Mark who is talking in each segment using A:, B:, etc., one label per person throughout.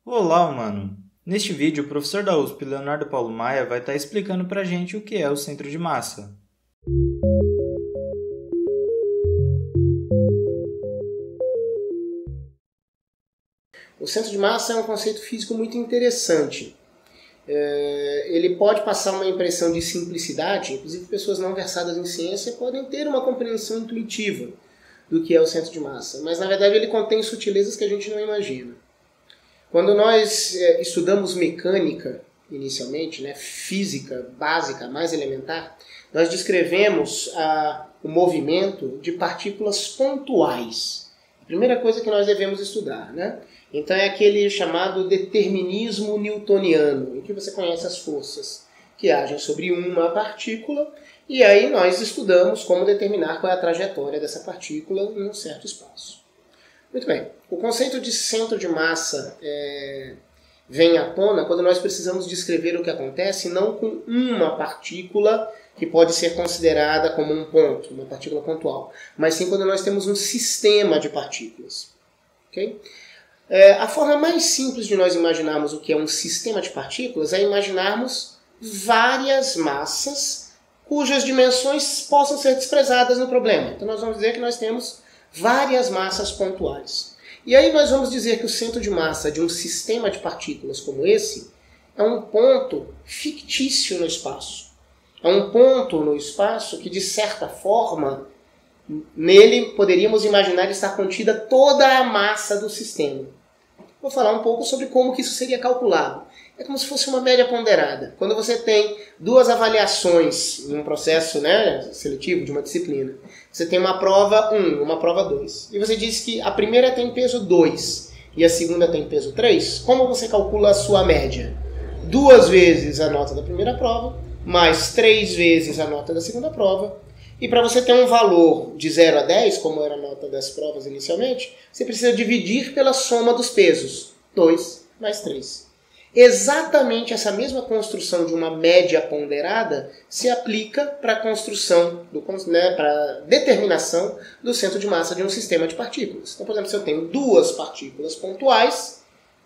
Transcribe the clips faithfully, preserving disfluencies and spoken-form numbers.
A: Olá, humano! Neste vídeo, o professor da U S P, Leonardo Paulo Maia, vai estar explicando para a gente o que é o centro de massa.
B: O centro de massa é um conceito físico muito interessante. É, ele pode passar uma impressão de simplicidade, inclusive pessoas não versadas em ciência podem ter uma compreensão intuitiva do que é o centro de massa, mas na verdade ele contém sutilezas que a gente não imagina. Quando nós é, estudamos mecânica, inicialmente, né, física básica, mais elementar, nós descrevemos ah, o movimento de partículas pontuais. A primeira coisa que nós devemos estudar, né? Então é aquele chamado determinismo newtoniano, em que você conhece as forças que agem sobre uma partícula, e aí nós estudamos como determinar qual é a trajetória dessa partícula em um certo espaço. Muito bem, o conceito de centro de massa é, vem à tona quando nós precisamos descrever o que acontece não com uma partícula que pode ser considerada como um ponto, uma partícula pontual, mas sim quando nós temos um sistema de partículas. Okay? É, a forma mais simples de nós imaginarmos o que é um sistema de partículas é imaginarmos várias massas cujas dimensões possam ser desprezadas no problema. Então nós vamos dizer que nós temos várias massas pontuais. E aí nós vamos dizer que o centro de massa de um sistema de partículas como esse é um ponto fictício no espaço. É um ponto no espaço que, de certa forma, nele poderíamos imaginar estar contida toda a massa do sistema. Vou falar um pouco sobre como que isso seria calculado. É como se fosse uma média ponderada. Quando você tem duas avaliações em um processo, né, seletivo de uma disciplina, você tem uma prova um, uma prova dois. E você diz que a primeira tem peso dois e a segunda tem peso três. Como você calcula a sua média? Duas vezes a nota da primeira prova, mais três vezes a nota da segunda prova. E para você ter um valor de zero a dez, como era a nota das provas inicialmente, você precisa dividir pela soma dos pesos. dois mais três. Exatamente essa mesma construção de uma média ponderada se aplica para a construção, do, né, para a determinação do centro de massa de um sistema de partículas. Então, por exemplo, se eu tenho duas partículas pontuais,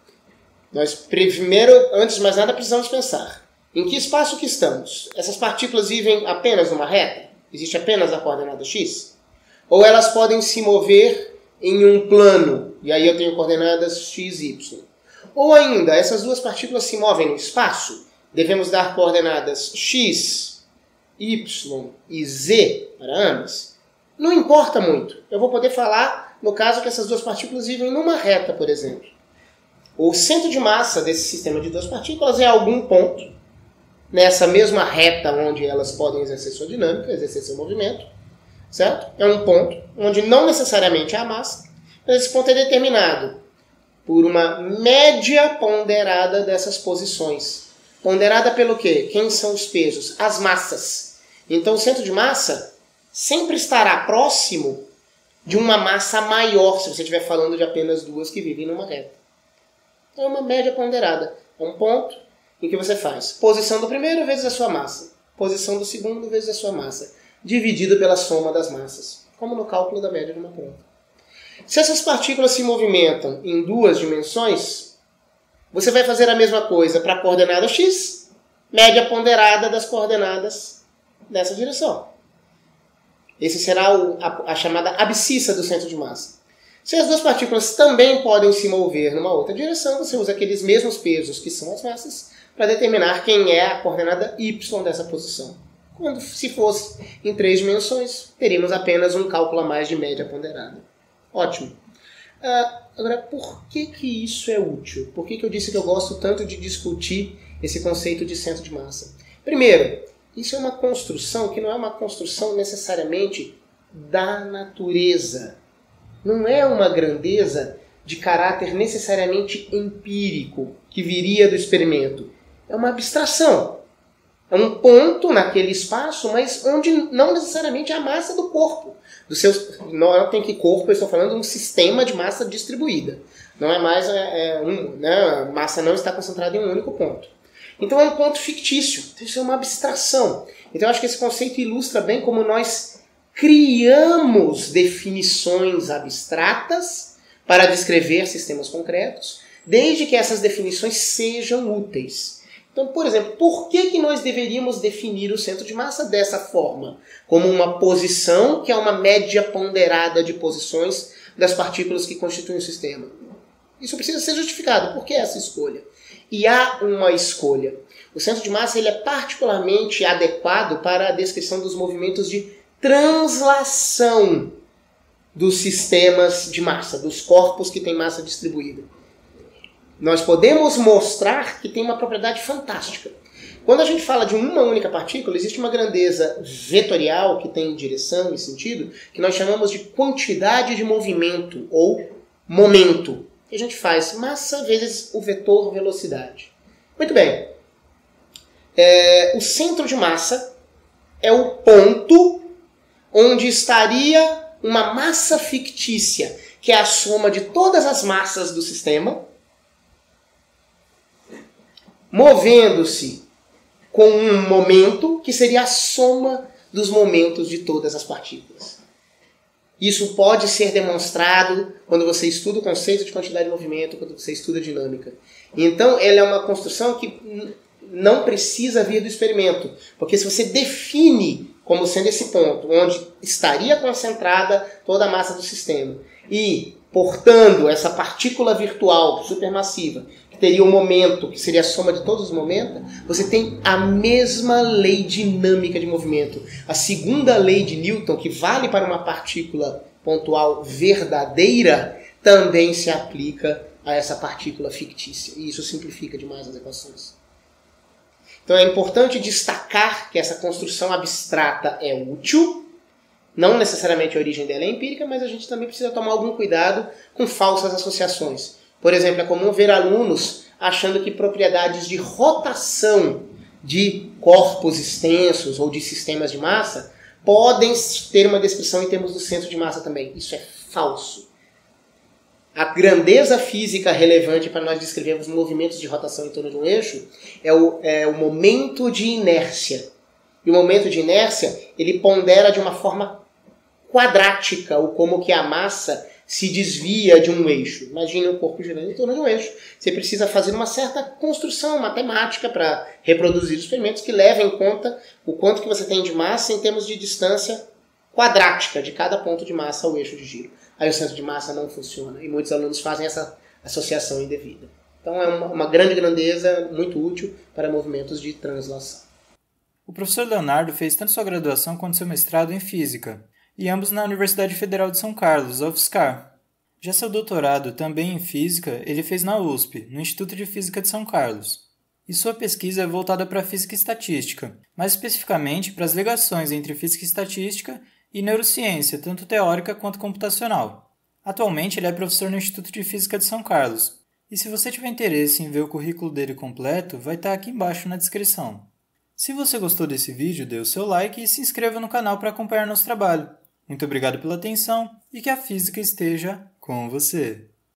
B: nós primeiro, antes de mais nada, precisamos pensar em que espaço que estamos. Essas partículas vivem apenas numa reta? Existe apenas a coordenada x? Ou elas podem se mover em um plano, e aí eu tenho coordenadas x e y? Ou ainda, essas duas partículas se movem no espaço? Devemos dar coordenadas x, y e z para ambas? Não importa muito. Eu vou poder falar, no caso, que essas duas partículas vivem numa reta, por exemplo. O centro de massa desse sistema de duas partículas é algum ponto, nessa mesma reta onde elas podem exercer sua dinâmica, exercer seu movimento, certo? É um ponto onde não necessariamente há massa, mas esse ponto é determinado por uma média ponderada dessas posições. Ponderada pelo quê? Quem são os pesos? As massas. Então o centro de massa sempre estará próximo de uma massa maior, se você estiver falando de apenas duas que vivem numa reta. É uma média ponderada. É um ponto em que você faz posição do primeiro vezes a sua massa, posição do segundo vezes a sua massa, dividido pela soma das massas, como no cálculo da média de uma prova. Se essas partículas se movimentam em duas dimensões, você vai fazer a mesma coisa para a coordenada x, média ponderada das coordenadas dessa direção. Esse será o, a, a chamada abscissa do centro de massa. Se as duas partículas também podem se mover numa outra direção, você usa aqueles mesmos pesos que são as massas para determinar quem é a coordenada y dessa posição. Quando se fosse em três dimensões, teríamos apenas um cálculo a mais de média ponderada. Ótimo. Uh, agora, por que que isso é útil? Por que que eu disse que eu gosto tanto de discutir esse conceito de centro de massa? Primeiro, isso é uma construção que não é uma construção necessariamente da natureza. Não é uma grandeza de caráter necessariamente empírico que viria do experimento. É uma abstração. É um ponto naquele espaço, mas onde não necessariamente há massa do corpo. Do seu, não tem que corpo, eu estou falando de um sistema de massa distribuída. Não é mais é, é um, né, a massa não está concentrada em um único ponto. Então é um ponto fictício. Então isso é uma abstração. Então eu acho que esse conceito ilustra bem como nós criamos definições abstratas para descrever sistemas concretos desde que essas definições sejam úteis. Então, por exemplo, por que, que nós deveríamos definir o centro de massa dessa forma? Como uma posição que é uma média ponderada de posições das partículas que constituem o sistema. Isso precisa ser justificado. Por que essa escolha? E há uma escolha. O centro de massa ele é particularmente adequado para a descrição dos movimentos de translação dos sistemas de massa, dos corpos que têm massa distribuída. Nós podemos mostrar que tem uma propriedade fantástica. Quando a gente fala de uma única partícula, existe uma grandeza vetorial que tem direção e sentido, que nós chamamos de quantidade de movimento ou momento. Que a gente faz massa vezes o vetor velocidade. Muito bem. É, o centro de massa é o ponto onde estaria uma massa fictícia, que é a soma de todas as massas do sistema, movendo-se com um momento que seria a soma dos momentos de todas as partículas. Isso pode ser demonstrado quando você estuda o conceito de quantidade de movimento, quando você estuda dinâmica. Então, ela é uma construção que não precisa vir do experimento, porque se você define como sendo esse ponto onde estaria concentrada toda a massa do sistema e, portando essa partícula virtual supermassiva, que teria um momento, que seria a soma de todos os momentos, você tem a mesma lei dinâmica de movimento. A segunda lei de Newton, que vale para uma partícula pontual verdadeira, também se aplica a essa partícula fictícia. E isso simplifica demais as equações. Então é importante destacar que essa construção abstrata é útil. Não necessariamente a origem dela é empírica, mas a gente também precisa tomar algum cuidado com falsas associações. Por exemplo, é comum ver alunos achando que propriedades de rotação de corpos extensos ou de sistemas de massa podem ter uma descrição em termos do centro de massa também. Isso é falso. A grandeza física relevante para nós descrevermos movimentos de rotação em torno de um eixo é o, é o momento de inércia. E o momento de inércia, ele pondera de uma forma quadrática o como que a massa se desvia de um eixo. Imagine um corpo girando em torno de um eixo. Você precisa fazer uma certa construção matemática para reproduzir os experimentos que levem em conta o quanto que você tem de massa em termos de distância quadrática de cada ponto de massa ao eixo de giro. Aí o centro de massa não funciona e muitos alunos fazem essa associação indevida. Então é uma, uma grande grandeza muito útil para movimentos de translação.
A: O professor Leonardo fez tanto sua graduação quanto seu mestrado em Física, e ambos na Universidade Federal de São Carlos, a UFSCar. Já seu doutorado, também em Física, ele fez na U S P, no Instituto de Física de São Carlos. E sua pesquisa é voltada para a física e estatística, mais especificamente para as ligações entre física e estatística e neurociência, tanto teórica quanto computacional. Atualmente ele é professor no Instituto de Física de São Carlos, e se você tiver interesse em ver o currículo dele completo, vai estar aqui embaixo na descrição. Se você gostou desse vídeo, dê o seu like e se inscreva no canal para acompanhar nosso trabalho. Muito obrigado pela atenção e que a física esteja com você!